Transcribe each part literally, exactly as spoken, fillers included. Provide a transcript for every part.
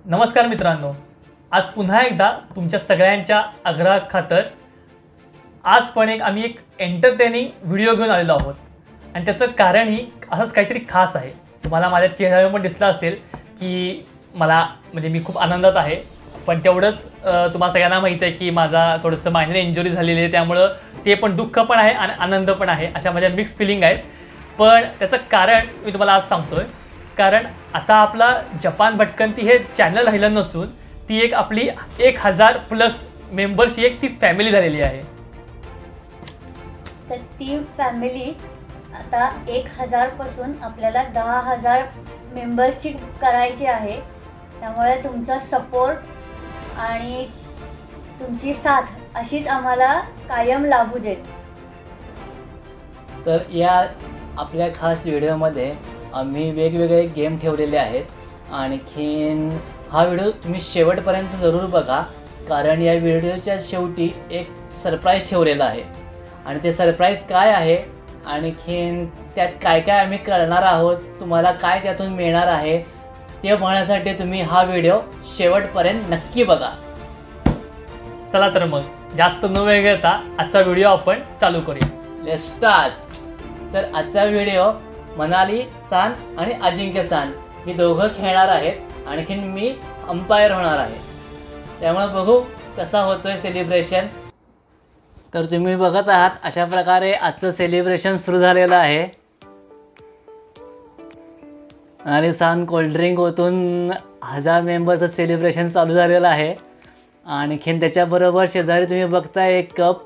नमस्कार मित्रांनो, आज पुन्हा एकदा तुमच्या सगळ्यांच्या आग्रहाखातर आज पण एक आम्ही एक एंटरटेनिंग व्हिडिओ घेऊन आलेलो आहोत आणि त्याचं कारणही असंच काहीतरी खास आहे। तुम्हाला माझ्या चेहऱ्यावर पण दिसलं असेल की मला म्हणजे मी खूप आनंदात आहे, पण तेवढंच तुम्हाला सगळ्यांना माहिती आहे की माझा थोडंसं मायनर इंजुरी झालेली आहे, त्यामुळं ते पण दुःख पण आहे आणि आनंद पण आहे, अशा माझ्या मिक्स फिलिंग आहेत। पण त्याचं कारण मी तुम्हाला आज सांगतोय, कारण आता आपला जपान भटकंती हे चॅनल राहिलं नसून ती एक आपली एक हजार प्लस मेंबर्सची एक ती फॅमिली झालेली आहे। तर ती फॅमिली आता एक हजार पासून आपल्याला दहा हजार मेंबर्सची करायची आहे, त्यामुळे तुमचा सपोर्ट आणि तुमची साथ अशीच आम्हाला कायम लाभू देत। तर या आपल्या खास व्हिडिओमध्ये आम्ही वेगवेगळे गेम ठेवलेले आहेत। आणखीन हा व्हिडिओ तुम्ही शेवटपर्यंत जरूर बघा, कारण या व्हिडिओच्या शेवटी एक सरप्राईज ठेवलेला आहे आणि ते सरप्राईज काय आहे, आणखीन त्यात काय काय आम्ही करणार आहोत, तुम्हाला काय त्यातून मिळणार आहे ते बघण्यासाठी तुम्ही हा व्हिडिओ शेवटपर्यंत नक्की बघा। चला तर मग जास्त न वेळ घेता आजचा व्हिडिओ आपण चालू करूया। Let's start. तर आजचा व्हिडिओ मनाली सान आणि अजिंक्य सान ही दोघं खेळणार आहेत, आणखीन मी अंपायर होणार आहे, त्यामुळे बघू कसा होतोय सेलिब्रेशन। तर तुम्ही बघत आहात अशा प्रकारे आजचं सेलिब्रेशन सुरू झालेलं आहे। मनाली सान कोल्ड्रिंक ओतून हजार मेंबरचं सेलिब्रेशन चालू झालेलं आहे, आणखीन त्याच्याबरोबर शेजारी तुम्ही बघताय एक कप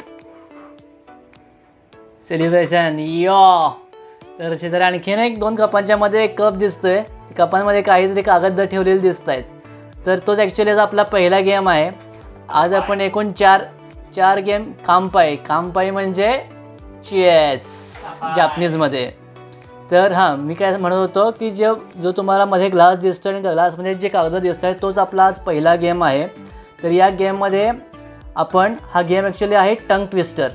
सेलिब्रेशन यो। तर शेजारी आणखीन एक दोन कपांच्या मध्ये एक कप दिसतोय, कपांमध्ये काहीतरी कागद ठेवलेले दिसत आहेत। तर तोच ॲक्च्युली आपला पहिला गेम आहे। आज आपण एकूण चार चार गेम कामपाई कामपाई म्हणजे चेस जापनीजमध्ये। तर हां, मी काय म्हणत होतो की जो जो तुम्हाला मध्ये ग्लास दिसतो आणि ग्लासमध्ये जे कागद दिसत आहेत तोच आपला आज पहिला गेम आहे। तर या गेममध्ये आपण हा गेम ॲक्च्युली आहे टंग ट्विस्टर।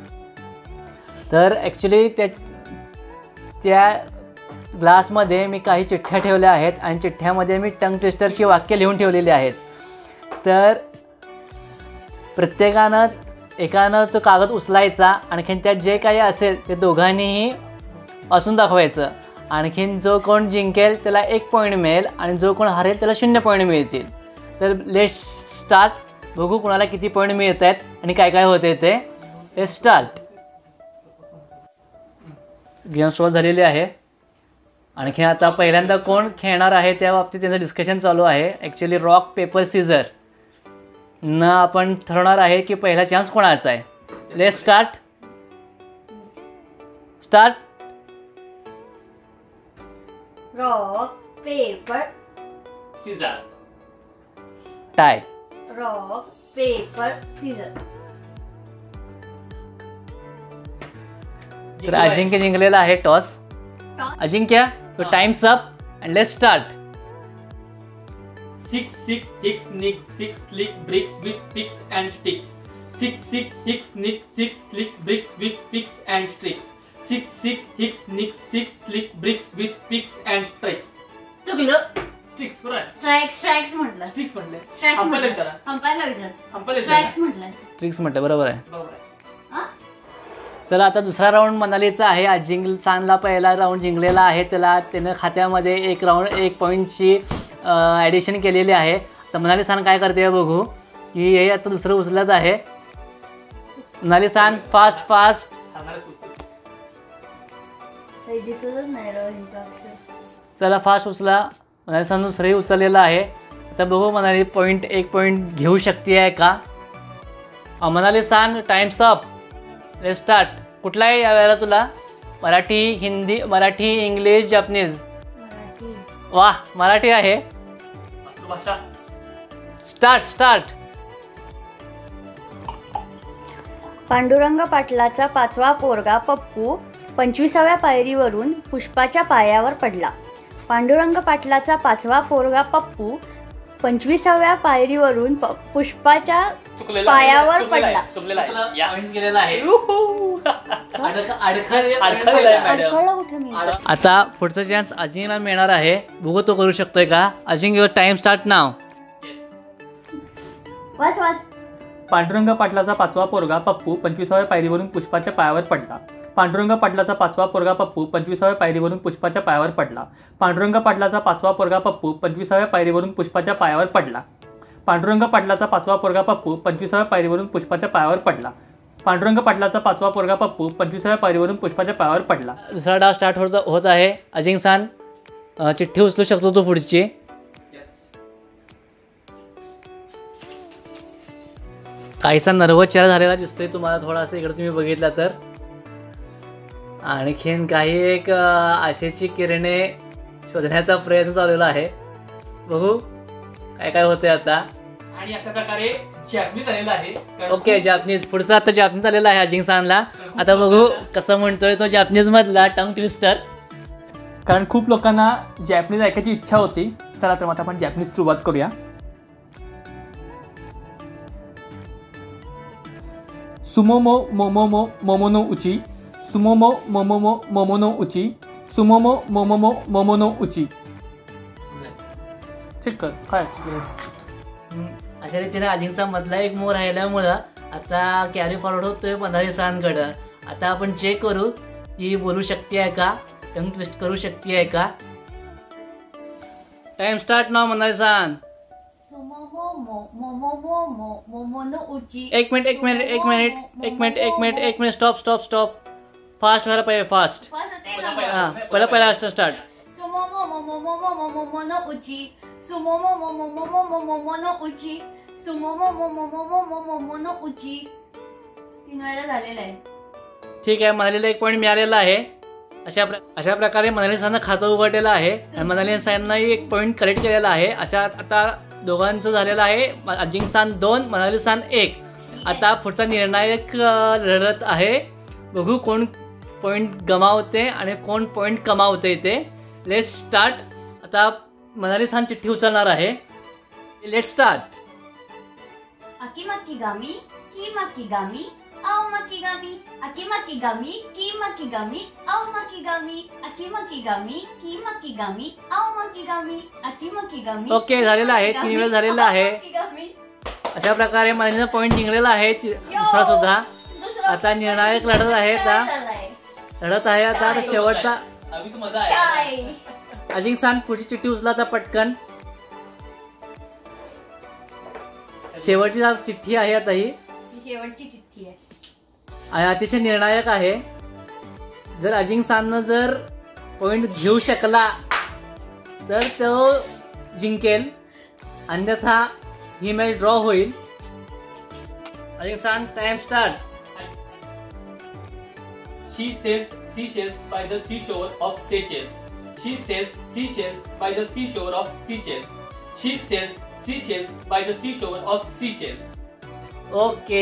तर ॲक्च्युली त्या त्या ग्लासमध्ये मी काही चिठ्ठ्या ठेवल्या आहेत आणि चिठ्ठ्यामध्ये मी टंग ट्विस्टरची वाक्य लिहून ठेवलेली आहेत। तर प्रत्येकानं एकानं तो कागद उचलायचा, आणखीन त्यात जे काही असेल ते दोघांनीही असून दाखवायचं, आणखीन जो कोण जिंकेल त्याला एक पॉईंट मिळेल आणि जो कोण हरेल त्याला शून्य पॉईंट मिळतील। तर लेट्स स्टार्ट, बघू कोणाला किती पॉईंट मिळत आहेत आणि काय काय होते ते। Let's start. गेम सुरू झालेली आहे, आणखी आता पहिल्यांदा कोण खेळणार आहे त्या बाबतीत त्यांचं डिस्कशन चालू आहे। ॲक्च्युली रॉक पेपर सीझर न आपण ठरवणार आहे की पहिला चान्स कोणाचा आहे। Let's start start rock paper scissors tie. Rock paper scissors. तर अजिंक्य जिंकलेला आहे toss. Ajinkya, your time's up and let's start. Six six hicks nick six slick bricks with picks and sticks. Six six hicks nick six slick bricks with picks and sticks. Six six hicks nick six slick bricks with picks and sticks. चुकलं। Sticks बरं। Strike strikes म्हटलं। Sticks म्हणले। Strikes अंपायरला म्हटलं। विचारा। अंपायरला विचार। अंपायरला strikes म्हटलं। Tricks म्हटलं बरोबर आहे। बरोबर आहे। हां? चला आता दुसरा राऊंड मनालीचा आहे। अजिंक्य सानला पहिला राऊंड जिंकलेला आहे, त्याला त्यानं खात्यामध्ये एक राऊंड एक पॉईंटची ॲडिशन केलेली आहे। तर मनाली सान काय करते बघू, की हे आता दुसरं उचलत आहे। मनाली सान फास्ट फास्ट काही दिसतच नाही रे हिचा अक्षर। चला फास्ट उचला। मनाली सान दुसरंही उचललेलं आहे। आता बघू मनाली पॉईंट एक पॉईंट घेऊ शकते आहे का। Manali san time's up. Let's start. कुठला आहे यावेळेला तुला? Marathi, Hindi, Marathi, English, Japanese? मराठी। वाह, मराठी आहे। मातृभाषा। स्टार्ट स्टार्ट पांडुरंग पाटलाचा पाचवा पोरगा पप्पू पंचवीसाव्या पायरीवरून पुष्पाच्या पायावर पडला। पांडुरंग पाटलाचा पाचवा पोरगा पप्पू पंचवीसाव्या पायरीवरून पुष्पाच्या पायावर पडला। चुकलेला आहे। पॉईंट गेलेला आहे। आता पुढचा चान्स अजिंक्यला मिळणार आहे, बघू तो करू शकतोय का। Ajinkya, your time start now. वाच वाच. पांडुरंग पाटलाचा पाचवा पोरगा पप्पू पंचवीसाव्या पायरीवरून पुष्पाच्या पायावर पडला. पांडुरंग पाटलाचा पाचवा पोरगा पप्पू पंचवीसाव्या पायरीवरून पुष्पाच्या पायावर पडला. पांडुरंग पाटलाचा पाचवा पोरगा पप्पू पंचवीसाव्या पायरीवरून पुष्पाच्या पायावर पडला. पांडुरंग पाटलाचा पाचवा पोरगा पप्पू पंचवीसाव्या पायरीवरून पुष्पाच्या पायावर पडला. पांडुरंग पाटलाचा पाचवा पोरगा पप्पू पंचवीसाव्या पायरीवरून पुष्पाच्या पायावर पडला. दुसरा डाव स्टार्ट होत होत आहे. अजिंक्यसान अ, चिठ्ठी उचलू शकतो तो पुढची. काहीसा नर्वस चेहरा झालेला दिसतोय तुम्हाला थोडासा इकडे तुम्ही बघितला तर. आणखीन काही एक अ, आशेची किरणे शोधण्याचा प्रयत्न चाललेला आहे. बघू काय काय होतंय आता. आणि अशा प्रकारे जॅपनीज आलेला आहे. ओके जॅपनीज पुढचा आता जॅपनीज आलेला आहे अजिंक्यसानला. आता बघू कसं म्हणतोय तो जॅपनीज मधला टंग ट्विस्टर. कारण खूप लोकांना जॅपनीज ऐकायची इच्छा होती. चला तर मग आता आपण जॅपनीज सुरुवात करूया. सुमोमो मोमोमो मोमोनो उची सुमोमो मोमोमो मोमोनो उची सुमोमो मोमोमो मोमोनो उची. चेक कर काय अशा रीतीने अजिंक्यसान मधला एक मोर राहिल्यामुळं आता कॅरी फॉरवर्ड होतोय मनालीसानकडं. आता आपण चेक करू की बोलू शकते आहे का, टंग ट्विस्ट करू शकते आहे का. Time start now Manalisan. एक मिनिट एक मिनिट एक मिनिट एक मिनिट एक मिनिट एक minute stop stop stop. Fast व्हायला पाहिजे फास्ट. हां पहिला पहिला स्टार्ट. तीन वेळा झालेला आहे. ठीक आहे मनालीला एक पॉईंट मिळालेला आहे. अशा प्र अशा प्रकारे मनालीसानं खातं उघडलेलं आहे आणि मनालीसानंही एक पॉईंट कलेक्ट केलेला आहे. अशा आता दोघांचं झालेलं आहे. अजिंक्यसान दोन मनालीसान एक. आता पुढचा निर्णायक लढत आहे. बघू कोण पॉईंट गमावते आणि कोण पॉईंट कमावते ते. Let start. आता मनालीसान चिठ्ठी उचलणार आहे. Let start. Akimakigami, kimakigami, aumakigami, akimakigami, kimakigami, aumakigami, akimakigami, kimakigami, aumakigami, akimakigami. Okay झालेलं आहे. तीन वेळा झालेलं आहे. Aumakigami. अशा प्रकारे मनालीचा पॉईंट जिंकलेला आहे. दुसरा सुद्धा. दुसरा आता निर्णायक लढत आहे. आता झालाय. लढत आहे आता आता शेवटचा. अभी तो मजा काय? अजिंक्यसान पुढची चिठ्ठी उचला आता पटकन. शेवटची चिठ्ठी आहे आता ही. ही शेवटची चिठ्ठी आहे. आणि अतिशय निर्णायक आहे. जर अजिंक्यसाननं जर पॉईंट घेऊ शकला तर तो जिंकेल, अन्यथा ही मॅच ड्रॉ होईल. Ajinkyasan time start. She sells seashells by the seashore of Seychelles. She sells seashells by the seashore of Seychelles. She sells seashells by the seashore of Seychelles. Okay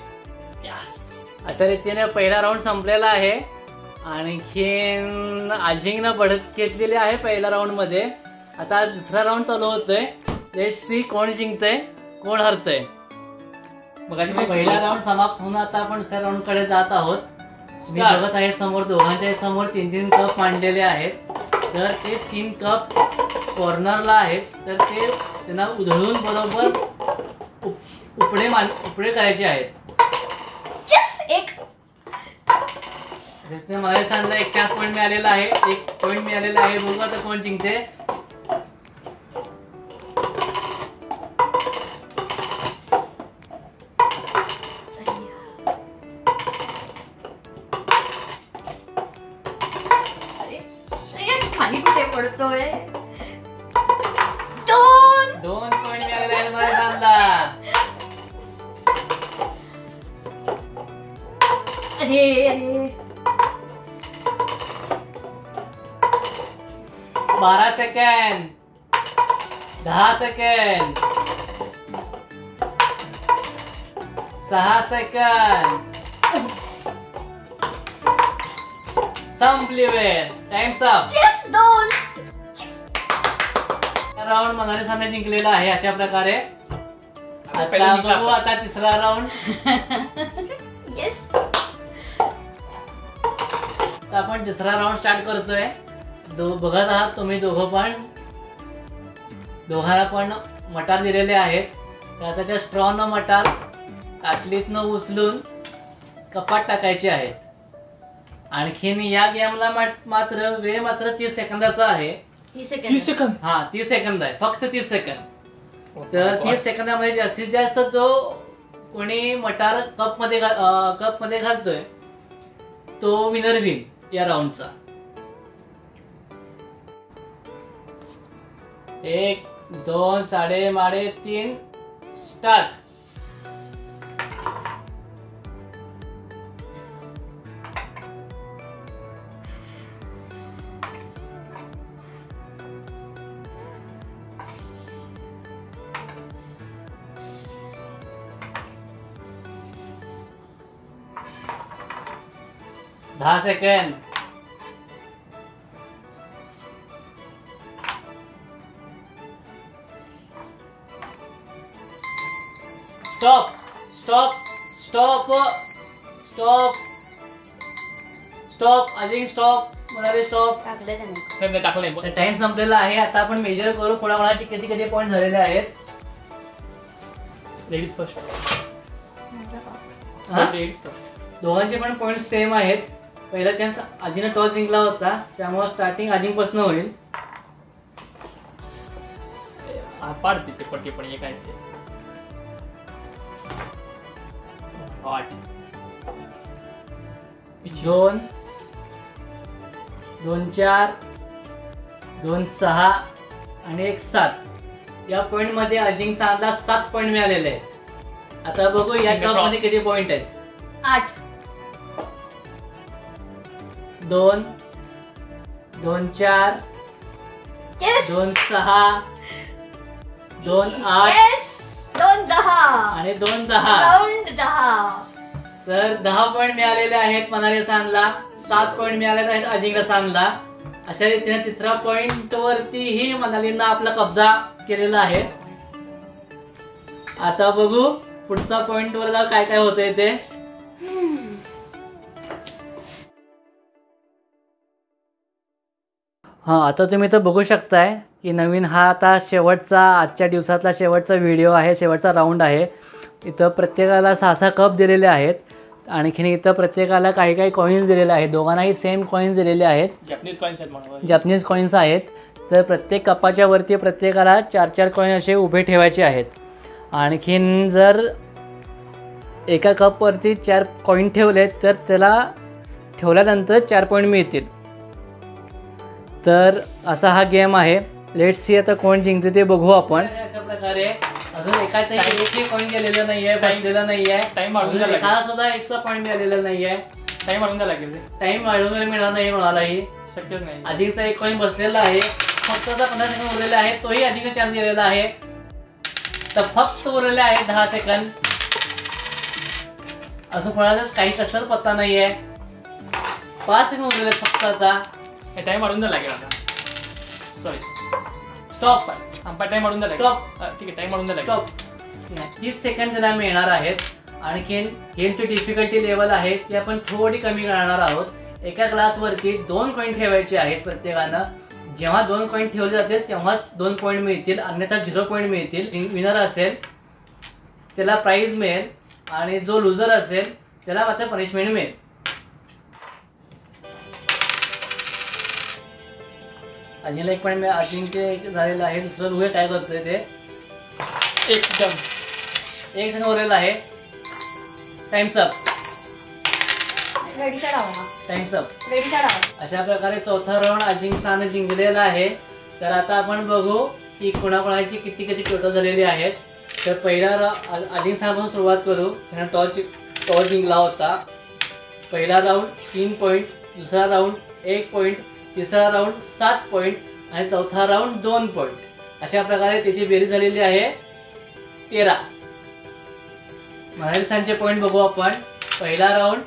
अशा रीतीने पहिला राऊंड संपलेला आहे. आणखीन अजिंक्यनं बढत घेतलेली आहे पहिल्या राऊंड मध्ये. आता दुसरा राऊंड चालू होतोय. लेट सी कोण जिंकतंय कोण हरतंय. मग पहिला राऊंड समाप्त होऊन आता आपण दुसऱ्या राऊंड कडे जात आहोत. मी बघत आहे समोर दोघांच्या समोर तीन तीन कप मांडलेले आहेत. तर ते तीन कप कॉर्नरला आहेत. तर ते त्यांना उधळून बरोबर उप- उपडे मान उपडे करायचे आहेत. एक मनालीसानला एक चार पॉईंट मिळालेला आहे. एक पॉईंट मिळालेला आहे. बघू आता कोण जिंकते. खाली कुठे पडतोय. दोन दोन पॉईंट मिळालेले आहेत मनालीसानला. अरे अरे बारा सेकंड. दहा सेकंड. सहा सेकंड. संपली वेळ. Time's up. यस दोन. राऊंड मनालीसानने जिंकलेला आहे. अशा प्रकारे आता बघू आता तिसरा राऊंड. येस आपण तिसरा राऊंड स्टार्ट करतोय. दो बघत आहात तुम्ही दोघं पण. दोघांना पण मटार दिलेले आहेत. तर आता त्या स्ट्रॉनं मटार ताटलीतनं उचलून कपात टाकायचे आहेत. आणखीन या गेमला मात्र वेळ मात्र तीस सेकंदाचा आहे. तीस तीस सेकंद सेकंद हा तीस सेकंद आहे, फक्त तीस सेकंद. तर तीस सेकंदामध्ये जास्तीत जास्त जो कोणी मटार कप मध्ये कप मध्ये घालतोय तो विनर विन या राऊंडचा. एक दोन साडे माडे तीन स्टार्ट. दहा second. Stop stop stop stop stop. Ajinkya stop. म्हणाले स्टॉप. टाकले त्याने. टाकलंय. टाइम संपलेला आहे. आता आपण मेजर करू कोणाकोणाचे किती किती पॉईंट झालेले आहेत. Ladies first. हा? Ladies first. दोघांचे पण पॉईंट सेम आहेत. पहिला चान्स अजिंक्यने टॉस जिंकला होता त्यामुळे स्टार्टिंग अजिंक्यपासून होईल. हा, पाडते ते पटके पण एक आहे ते. आठ. दोन दोन चार दोन सहा आणि एक सात या पॉइंट मध्ये अजिंक्य सांगला सात पॉइंट मिळालेले आहेत. आता बघू या कप मध्ये किती पॉइंट आहेत. आठ. दोन दोन चार Yes! दोन सहा दोन आठ Yes! दोन दहा. आणि दोन दहा. राऊंड दहा. तर दहा पॉईंट मिळालेले आहेत मनाली सांगला. सात पॉईंट मिळालेले आहेत अजिंक्य सांगला. अशा रीतीने तिसरा पॉइंट वरतीही मनालीनं आपला कब्जा केलेला आहे. आता बघू पुढचा पॉइंट वर काय काय होतंय ते. हा आता तुम्ही इथं बघू शकताय की नवीन हा आता शेवटचा आजच्या दिवसातला शेवटचा व्हिडिओ आहे, शेवटचा राऊंड आहे. इथं प्रत्येकाला सहा सहा कप दिलेले आहेत. आणखीन इथं प्रत्येकाला काही काही कॉईन्स दिलेले आहेत. दोघांनाही सेम कॉईन्स दिलेले आहेत. जॅपनीज कॉइन्स आहेत म्हणून. जॅपनीज कॉईन्स आहेत. तर प्रत्येक कपाच्या वरती प्रत्येकाला चार चार कॉईन असे उभे ठेवायचे आहेत. आणखीन जर एका कपवरती चार कॉईन ठेवले तर त्याला ठेवल्यानंतर चार पॉईंट मिळतील. तर असा हा गेम आहे. लेट्स सी आता कोण जिंकते ते बघू आपण. अशा प्रकारे अजून एकाच एकही पॉईंट गेलेलं नाहीये, बसलेलं नाहीये. टाइम वाढून अजून एकाला सुद्धा एकचा पॉईंट मिळालेला नाहीये. टाइम वाढून द्यायला लागेल. टाइम वाढवून मिळणार नाही म्हणालाही. शक्यच नाही. अजिंक्यचा एक कॉईन बसलेला आहे. फक्त आता पंधरा सेकंद उरलेले आहे. तोही अजिंक्य चान्स गेलेला आहे. तर फक्त उरलेले आहे दहा सेकंद. असं कोणाचाच काही कसलाच पत्ता नाहीये. पाच सेकंद उरलेले फक्त आता. टाइम वाढून द्यायला लागेल आता. सॉरी. स्टॉप. आंपा टाइम वाढून द्यायला स्टॉप. लागेल. ठीक आहे टाइम वाढून द्यायला स्टॉप. तीस सेकंद त्यांना मिळणार आहेत. आणखीन गेमची डिफिकल्टी लेवल आहे ती आपण थोडी कमी करणार आहोत. एका ग्लासवरती दोन कॉईन ठेवायचे आहेत प्रत्येकानं. जेव्हा दोन कॉईन ठेवले जातील तेव्हाच दोन पॉईंट मिळतील, अन्यथा झिरो पॉईंट मिळतील. विनर असेल त्याला प्राइज मिळेल आणि जो लुझर असेल त्याला मात्र पनिशमेंट मिळेल. अजिंक्यला एक पॉईंट अजिंक्य झालेला आहे. दुसरं रुहे काय करतोय ते. एक जम. एक सेकंड उरलेला आहे. Times up. रेडीचा डाव. Times up. रेडीचा डाव. अशा प्रकारे चौथा राऊंड अजिंक्यने जिंकलेला आहे. तर आता आपण बघू की कोणाकोणाची किती किती टोटल झालेली आहेत. तर पहिला अजिंक्यपासून सुरुवात करू. त्याने टॉस टॉस जिंकला होता. पहिला राऊंड तीन पॉईंट, दुसरा राऊंड एक पॉईंट, तिसरा राऊंड सात पॉईंट आणि चौथा राऊंड दोन पॉईंट. अशा प्रकारे त्याची बेरीज झालेली आहे तेरा. मनाली पॉईंट बघू आपण. पहिला राऊंड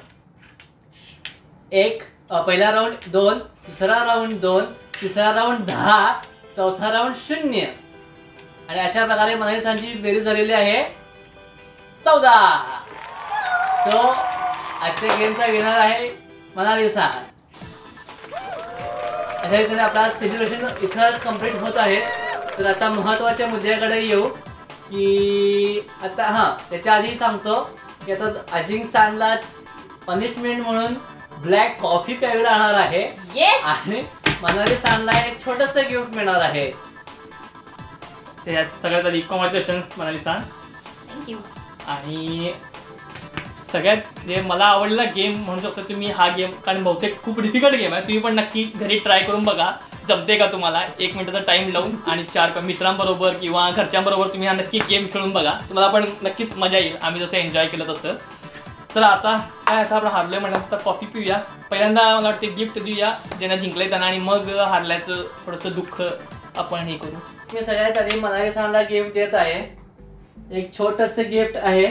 एक, पहिला राऊंड दोन, दुसरा राऊंड दोन, तिसरा राऊंड दहा, चौथा राऊंड शून्य. आणि अशा प्रकारे मनाली बेरीज झालेली आहे चौदा. सो आजच्या गेमचा विनर आहे मनाली सांग. अशा रीतीने आपला सेलिब्रेशन इथंच कम्प्लीट होत आहे. तर आता महत्त्वाच्या मुद्द्याकडे येऊ. की आता हां त्याच्या आधी सांगतो की आता अजिंक्य सांडला पनिशमेंट म्हणून ब्लॅक कॉफी प्यावी राहणार आहे येस आणि मनाली सांडला एक छोटंसं गिफ्ट मिळणार आहे. त्यात सगळ्यात आधी कॉंग्रॅच्युलेशन्स म्हणाली सांग. थँक्यू. आणि सगळ्यात जे मला आवडलेला गेम म्हणू शकतो तुम्ही हा गेम, कारण बहुतेक खूप डिफिकल्ट गेम आहे. तुम्ही पण नक्की घरी ट्राय करून बघा जमते का तुम्हाला. एक मिनिटाचा टाइम लावून आणि चार मित्रांबरोबर किंवा घरच्यांबरोबर तुम्ही हा नक्की गेम खेळून बघा. तुम्हाला पण नक्कीच मजा येईल. आम्ही जसं एन्जॉय केलं तसं. चला आता काय आता आपण हारलोय म्हटलं तर कॉफी पिऊया. पहिल्यांदा मला वाटते गिफ्ट देऊया ज्यांना जिंकलंय त्यांना, आणि मग हारल्याचं थोडंसं दुःख आपण हे करू. मी सगळ्यात आधी मनाली सांडला गिफ्ट देत आहे. एक छोटंसं गिफ्ट आहे.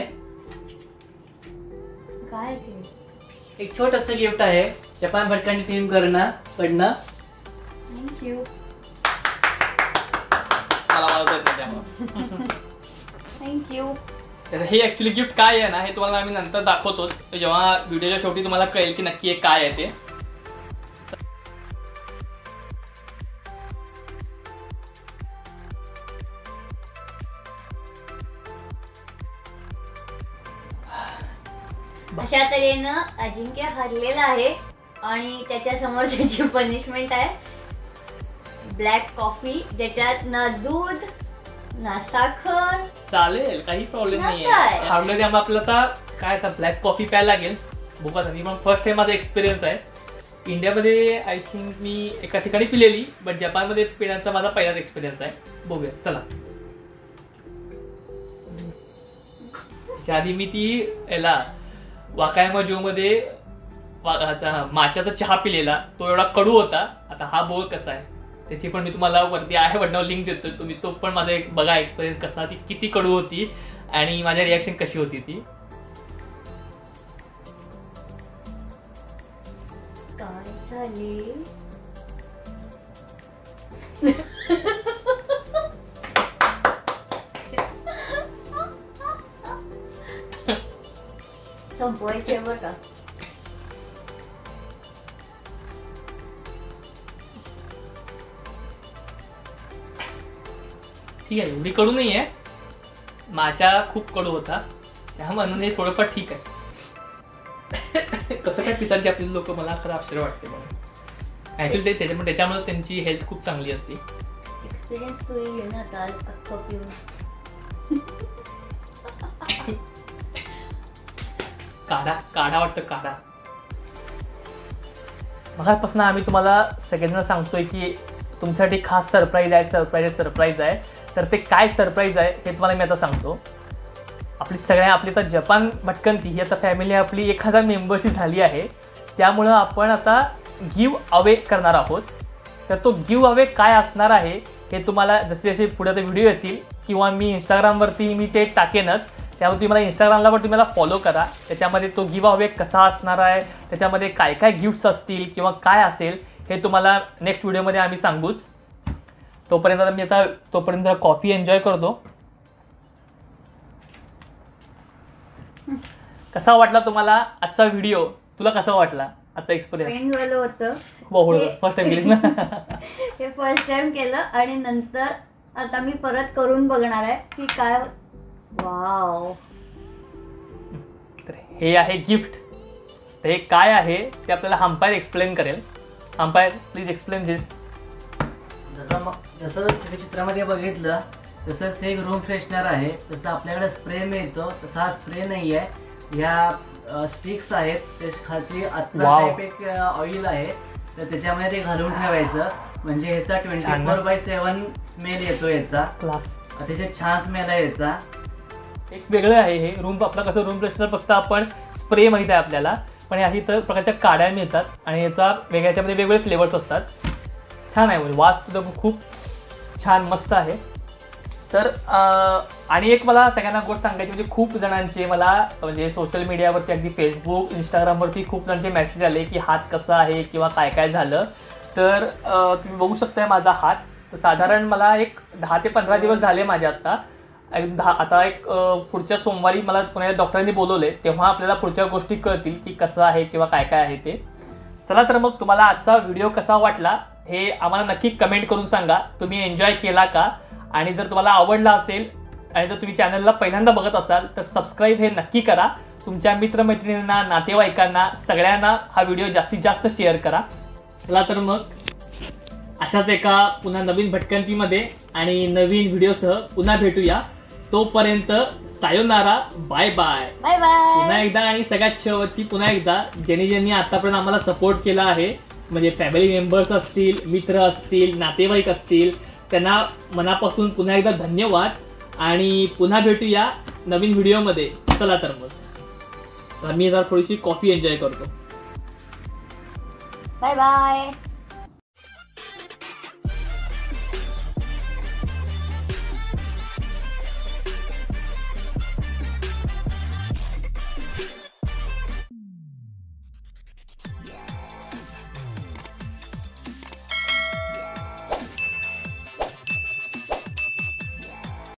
काय ते? एक छोटंसं गिफ्ट आहे जपान भटकंती टीम कडनं कडनं थँक्यू. मला वाजत नाही त्यामुळे. थँक्यू. हे ॲक्च्युली गिफ्ट काय आहे ना हे तुम्हाला आम्ही नंतर दाखवतोच, जेव्हा व्हिडिओच्या शेवटी तुम्हाला कळेल की नक्की हे काय आहे ते. अशा तऱ्हेनं अजिंक्य हरलेला आहे आणि त्याच्या समोर त्याची पनिशमेंट आहे ब्लॅक कॉफी, ज्याच्यात ना दूध ना साखर. चालेल, काही प्रॉब्लेम नाही काय? आहे. हारलं त्यामुळे आपल्याला आता काय आता ब्लॅक कॉफी प्यायला लागेल. बघा मी पण फर्स्ट टाइम माझा एक्सपिरियन्स आहे. इंडियामध्ये आय थिंक मी एका ठिकाणी पिलेली, बट जपानमध्ये पिण्याचा माझा पहिलाच एक्सपिरियन्स आहे. बघूया चला. त्याच्या आधी मी ती याला वाकायामा जोमध्ये माच्याचा चहा पिलेला, तो एवढा कडू होता. आता हा बोल कसा आहे त्याची पण मी तुम्हाला वरती आहे बटनावर लिंक देतोय, तुम्ही तो पण माझा एक बघा एक्सपिरियन्स कसा, ती किती कडू होती आणि माझ्या रिॲक्शन कशी होती ती. काय झाले? संपवायचे बरं का. ठीक आहे, एवढी कडू नाही आहे. माझ्या खूप कडू होता त्या म्हणून हे थोडंफार ठीक आहे. कसं काय पिताची आपली लोक, मला खरं आश्चर्य वाटते. मला ऍक्च्युली ते त्याच्यामुळे त्याच्यामुळे त्यांची हेल्थ खूप चांगली असते. एक्सपिरियन्स तू ये ना आता अख्खं पिऊन. काढा काढा वाटतं काढा. मगापासून आम्ही तुम्हाला सगळ्यांना सांगतोय की तुमच्यासाठी खास सरप्राईज आहे, सरप्राईज आहे, सरप्राईज आहे. तर ते काय सरप्राईज आहे हे तुम्हाला मी आता सांगतो. आपली सगळ्या आपली आता जपान भटकंती ही आता फॅमिली आपली एक हजार मेंबर्सची झाली आहे. त्यामुळं आपण आता गिव अवे करणार आहोत. तर तो गिव अवे काय असणार आहे हे तुम्हाला जसे जसे पुढे ते व्हिडिओ येतील किंवा मी इंस्टाग्रामवरती मी ते टाकेनच, त्यामुळे तुम्ही मला इंस्टाग्रामला पण तुम्ही मला फॉलो करा. त्याच्यामध्ये तो गिव अवे कसा असणार आहे, त्याच्यामध्ये काय काय गिफ्ट्स असतील किंवा काय असेल हे तुम्हाला नेक्स्ट व्हिडिओमध्ये आम्ही सांगूच. तोपर्यंत मी आता तोपर्यंत कॉफी एन्जॉय करतो. कसा वाटला तुम्हाला आजचा व्हिडिओ? तुला कसा वाटला आजचा एक्सपिरियन्स? पेन झालं होतं. बहुत फर्स्ट टाइम केलीस ना. हे फर्स्ट टाइम केलं आणि नंतर आता मी परत करून बघणार आहे की काय. वाव. तर हे आहे गिफ्ट. तर हे काय आहे ते आपल्याला अंपायर एक्सप्लेन करेल. Umpire please explain this. जसं मग जसं तुम्ही चित्रामध्ये बघितलं तसंच एक रूम फ्रेशनर आहे. जसं आपल्याकडे स्प्रे मिळतो तसा हा स्प्रे नाही आहे. ह्या स्टिक्स आहेत, ते खालची अत्तर Wow. टाईप एक ऑइल आहे, तर त्याच्यामध्ये ते घालून ठेवायचं म्हणजे ह्याचा ट्वेंटी छान फोर ना? बाय सेवन स्मेल येतो याचा. क्लास. अतिशय छान स्मेल आहे याचा. एक वेगळं आहे हे रूम. आपला कसं रूम फ्रेशनर फक्त आपण स्प्रे माहीत आहे आपल्याला, पण अशी इतर प्रकारच्या काड्या मिळतात आणि याचा वेगळ्या याच्यामध्ये वेगवेगळे फ्लेवर्स असतात. छान आहे, म्हणजे वास सुद्धा खूप छान मस्त आहे. तर आणि एक मला सगळ्यांना गोष्ट सांगायची म्हणजे खूप जणांचे मला म्हणजे सोशल मीडियावरती अगदी फेसबुक इंस्टाग्रामवरती खूप जणांचे मेसेज आले की हात कसा आहे किंवा काय काय झालं. तर तुम्ही बघू शकताय माझा हात. तर साधारण मला एक दहा ते पंधरा दिवस झाले माझे आत्ता. एक दहा आता एक पुढच्या सोमवारी मला पुण्याच्या डॉक्टरांनी बोलवले, तेव्हा आपल्याला पुढच्या गोष्टी कळतील की कसं आहे किंवा काय काय आहे ते. चला तर मग तुम्हाला आजचा व्हिडिओ कसा वाटला हे आम्हाला नक्की कमेंट करून सांगा. तुम्ही एन्जॉय केला का, आणि जर तुम्हाला आवडला असेल आणि जर तुम्ही चॅनलला पहिल्यांदा बघत असाल तर सबस्क्राईब हे नक्की करा. तुमच्या मित्रमैत्रिणींना, नातेवाईकांना, सगळ्यांना हा व्हिडिओ जास्तीत जास्त शेअर करा. चला तर मग अशाच एका पुन्हा नवीन भटकंतीमध्ये आणि नवीन व्हिडिओसह पुन्हा भेटूया. तोपर्यंत सायोनारा, बाय बाय. Bye bye. पुन्हा एकदा आणि सगळ्यात शेवटची पुन्हा एकदा ज्यांनी ज्यांनी आतापर्यंत आम्हाला सपोर्ट केला आहे, म्हणजे फॅमिली मेंबर्स असतील, मित्र असतील, नातेवाईक असतील, त्यांना मनापासून पुन्हा एकदा धन्यवाद. आणि पुन्हा भेटूया नवीन व्हिडिओमध्ये. चला तर मग मी जरा थोडीशी कॉफी एन्जॉय करतो. Bye bye.